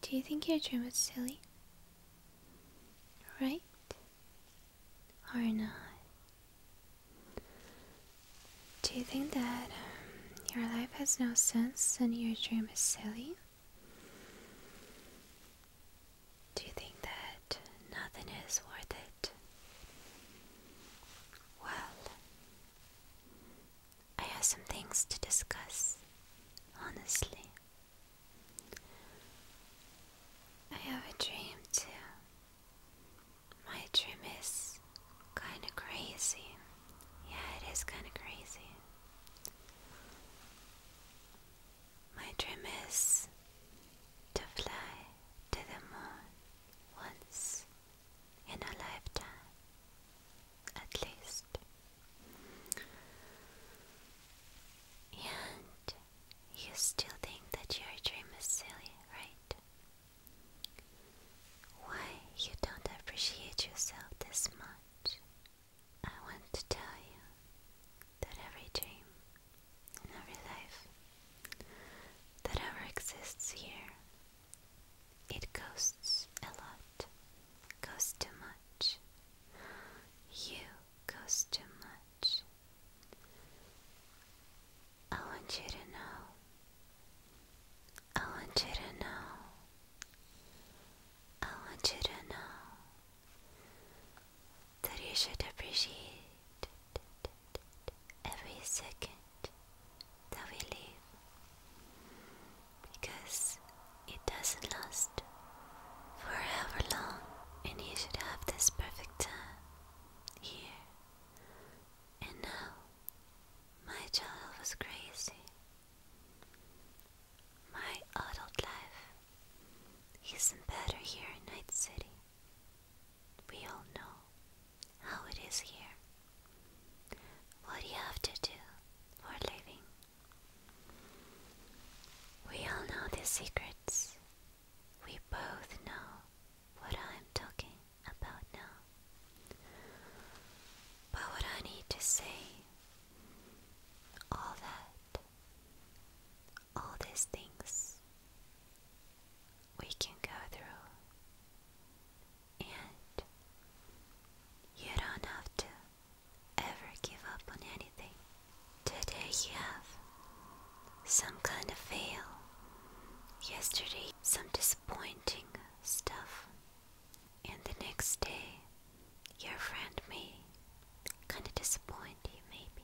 Do you think your dream was silly? Right? Or not? Do you think that your life has no sense and your dream is silly? Do you think that nothing is worth it? Well, I have some things to discuss, honestly. I have a dream too. My dream is kinda crazy. Yeah, it is kinda crazy. My dream is to fly to the moon once in a lifetime, at least. And you still think that your dream is silly, right? Why you don't appreciate yourself this much? I want to tell you that every dream and every life that ever exists here, it costs a lot, costs too much. You cost too much. I want you to know. I want you to know. I want you to know that you should appreciate every second that we live, because it doesn't last forever long, and you should have this perfect time here and now. My child was crazy. My adult life isn't better here in Night City. We all know how it is here. What you have to do for a living. We all know the secrets. We both know what I'm talking about now. But what I need to say, all these things we can go through, and you don't have to ever give up on anything. Today you have some kind of fail. Yesterday some disappointing stuff, and the next day your friend may kinda disappoint you maybe.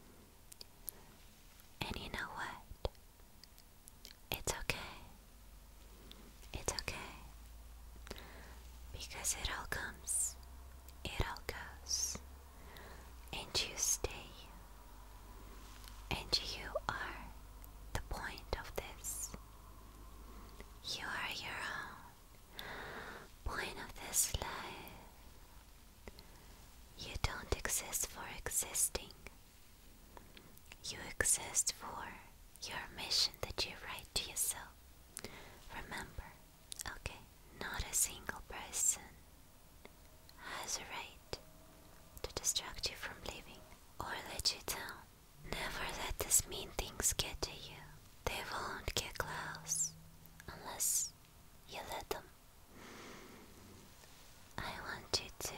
And you know what? It's okay. It's okay. Because it all comes, it all goes, and you stay. And you are the point of this. You are your own point of this life. You don't exist for existing. You exist for your mission that you write to yourself. Remember, okay, not a single person has a right to distract you from living or let you down. Never let these mean things get to you. They won't get close unless you let them. I want you to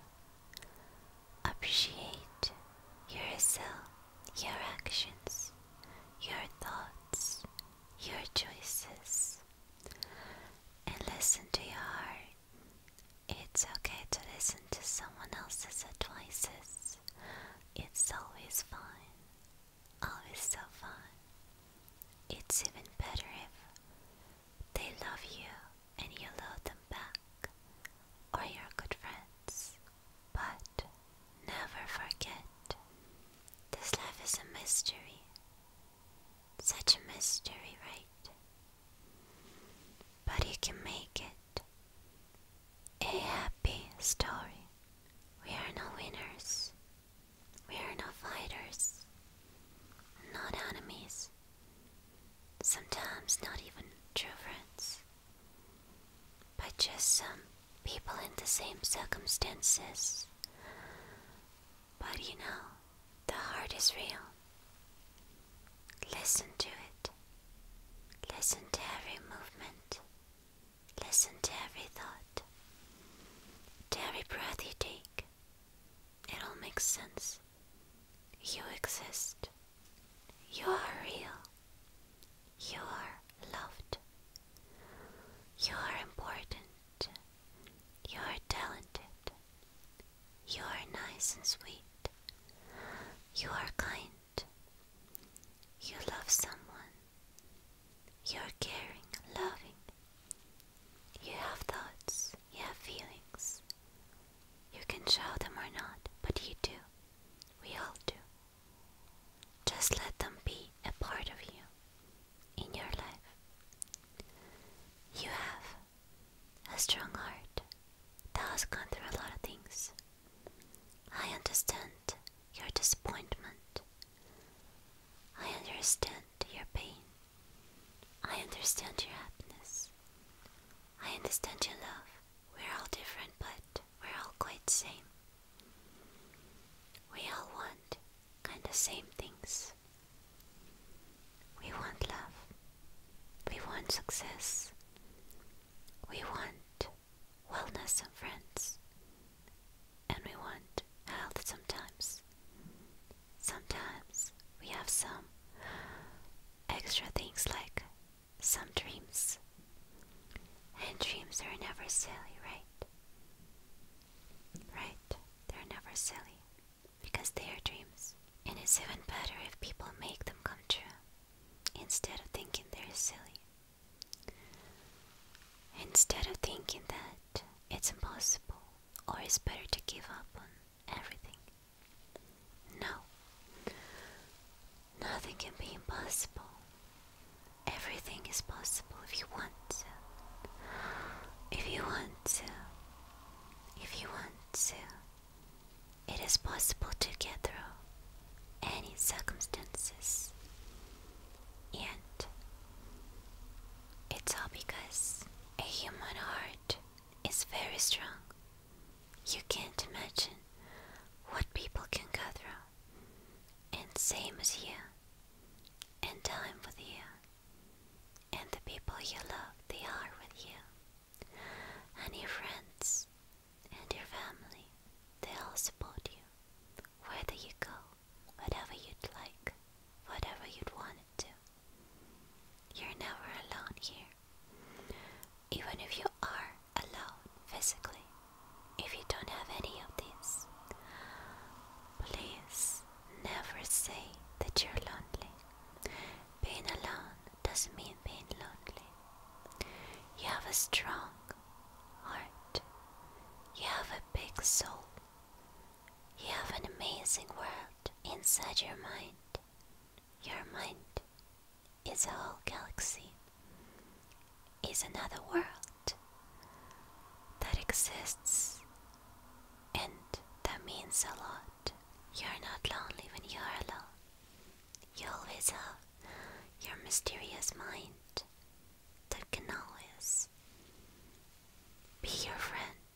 appreciate yourself, your actions, your thoughts, your choices, and listen to your heart. It's okay to listen to someone else's advices. It's always fine, always so fun. It's even better if they love you and you love them back, or you're good friends. But never forget, this life is a mystery. Such a mystery, right? But you can make it a happy story. We are no winners. We are no fighters. Not enemies. Sometimes not even true friends. But just some people in the same circumstances. But you know, the heart is real. Listen to it. Listen to every movement. Listen to every thought, to every breath you take. It all makes sense. You exist. You are real. You are loved. You are important. You are talented. You are nice and sweet. You are kind. You love someone. You are caring, loving. You have thoughts. You have feelings. You can show them or not, but you do. We all do. Just let them be a part of you in your life. You have a strong heart that has gone through a lot of things. I understand your disappointment. I understand your pain. I understand your happiness. I understand your love. We're all different, but we're all quite same. We all want kind of same things. We want love. We want success. We want wellness and friends. And we want health sometimes. Sometimes we have some extra things like some dreams. And dreams are never silly, right? Right? They're never silly because they are dreams. And it's even better if people make them come true instead of thinking they're silly. Instead of thinking that it's impossible or it's better to give up on everything. No. Nothing can be impossible. Everything is possible if you want to. If you want to. If you want to. It is possible to get through any circumstances. And it's all because a human heart is very strong. You can't imagine what people can go through. And same as you. And time with you. And the people you love, they are with you. And your friends and your family, they all support you. Whether you go, whatever you'd like, whatever you'd want it to. You're never alone here. Even if you are alone physically, if you don't have any of these, please never say that you're lonely. Being alone doesn't mean being lonely. You have a strong heart. You have a big soul. You have an amazing world inside your mind. Your mind is a whole galaxy. Is another world that exists, and that means a lot. You're not lonely when you are alone. You always have your mysterious mind that can always be your friend.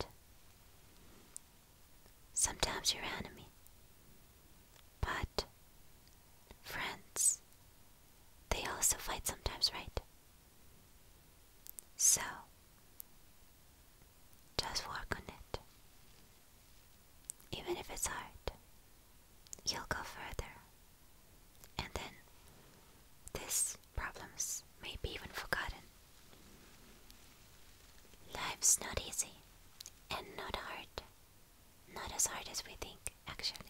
Sometimes your enemy. But friends, they also fight sometimes, right? So, just work on it. Even if it's hard, you'll go further. And then, these problems may be even forgotten. Life's not easy, and not hard. Not as hard as we think, actually.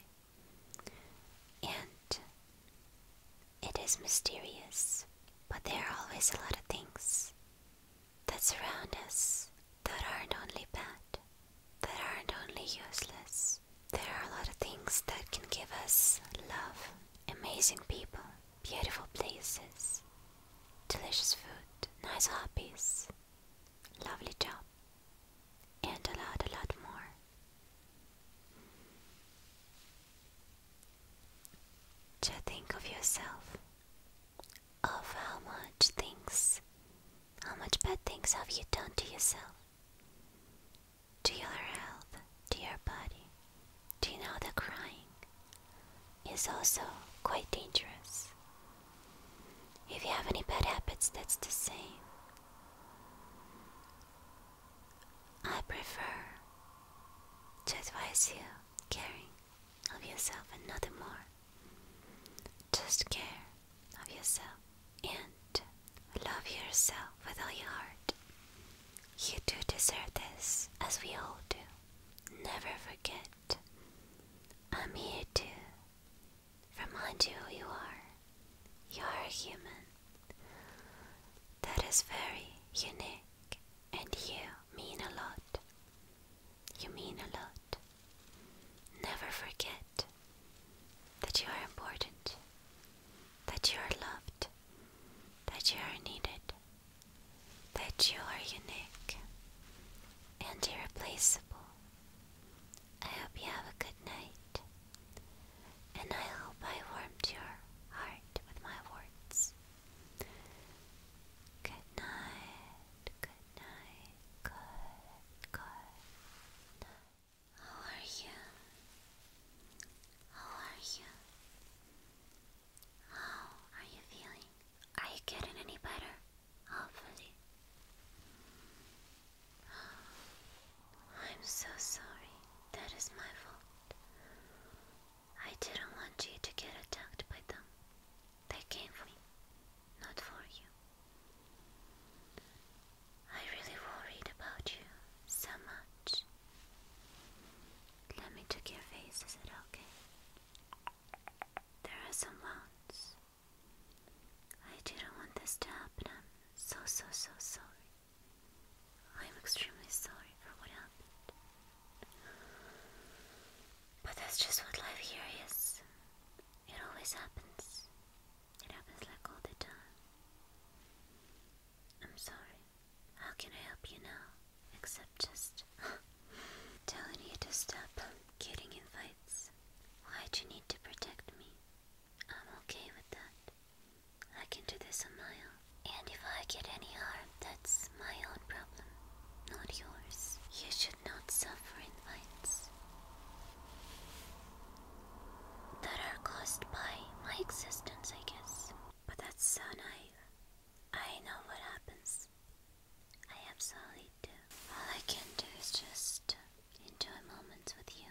And it is mysterious, but there are always a lot of things that surround us that aren't only bad, that aren't only useless. There are a lot of things that can give us love, amazing people, beautiful places, delicious food, nice hobbies, lovely job, and a lot more. Just think of yourself, of how much bad things have you done to yourself, to your health, to your body. Do you know that crying is also quite dangerous? If you have any bad habits, that's the same. is you caring of yourself and nothing more. Just care of yourself and love yourself with all your heart. You do deserve this, as we all do. Never forget, I'm here to remind you who you are. You are a human. That is very unique, and you mean a lot. You mean a lot. Never forget that you are important, that you are loved, that you are needed, that you are unique and irreplaceable. I hope you have a good night, and I hope I warmed your heart with my words. Good night, good night, good night. How are you? How are you? How are you feeling? Are you getting any better? Hopefully. I'm so sorry. That is my fault. I didn't want you to get attacked by them. They came for me, not for you. I really worried about you so much. Let me check your face, is it okay? There are some wounds. I didn't want this to happen. I'm so sorry. I'm extremely sorry for what happened. But that's just what life here is. It always happens. It happens like all the time. I'm sorry. How can I help you now? Except just telling you to stop getting in fights. Why'd you need to protect me? I'm okay with that. I can do this on my own. And if I get any harm, that's my own problem, not yours. You should not suffer in fights that are caused by my existence, I guess. But that's so naive. I know what happens. I absolutely do. All I can do is just enjoy moments with you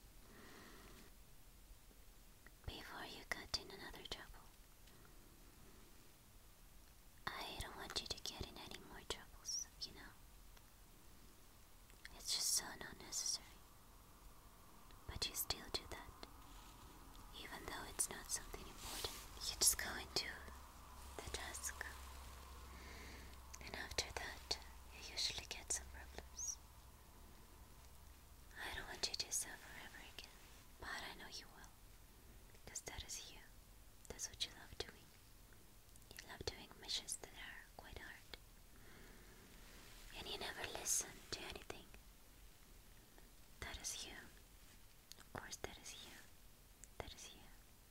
before you got in another trouble. I don't want you to get in any more troubles, you know. It's just so not necessary. But you still do that. Even though it's not something important. You just go into the task. And after that, you usually get some problems. I don't want you to suffer ever again. But I know you will. Because that is you. That's what you love doing. You love doing missions that are quite hard. And you never listen to anything. That is you. Of course, that is you. That is you.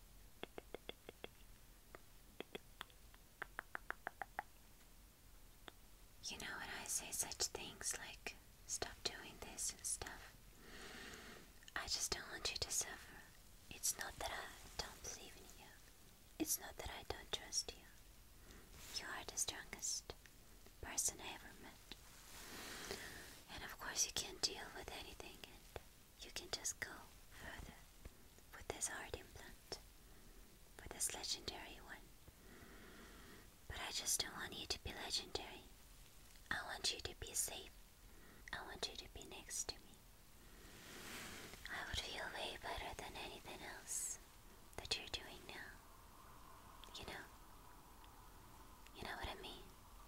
You know, when I say such things like stop doing this and stuff, I just don't want you to suffer. It's not that I don't believe in you. It's not that I don't trust you. You are the strongest person I ever met. And of course you can't deal with anything, and you can just go further with this heart implant, with this legendary one. But I just don't want you to be legendary. I want you to be safe. I want you to be next to me. I would feel way better than anything else that you're doing now. You know? You know what I mean?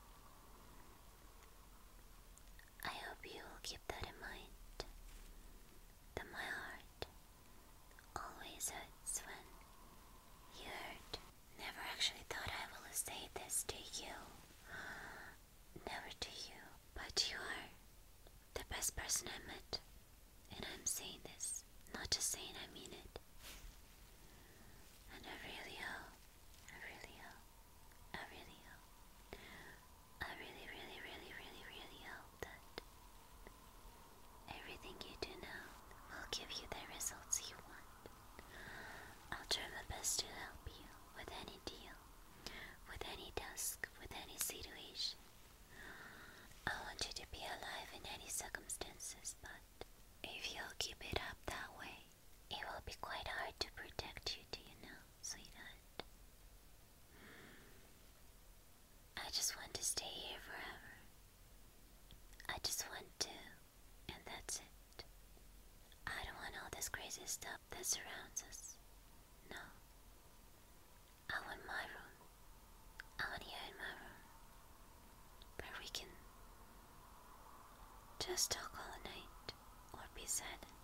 I hope you will keep that in mind. That my heart always hurts when you hurt. Never actually thought I will say this to you. Never to you. But you are the best person I met. And I'm saying this, not just saying I mean it. And I really hope, I really hope, I really hope, I really hope that everything you do now will give you the results you want. I'll try my best to help you with any deal, with any task, with any situation. I want you to be alive in any circumstances, but if you'll keep it up, that crazy stuff that surrounds us. No. I want my room. I want you in my room. Where we can just talk all night or be sad.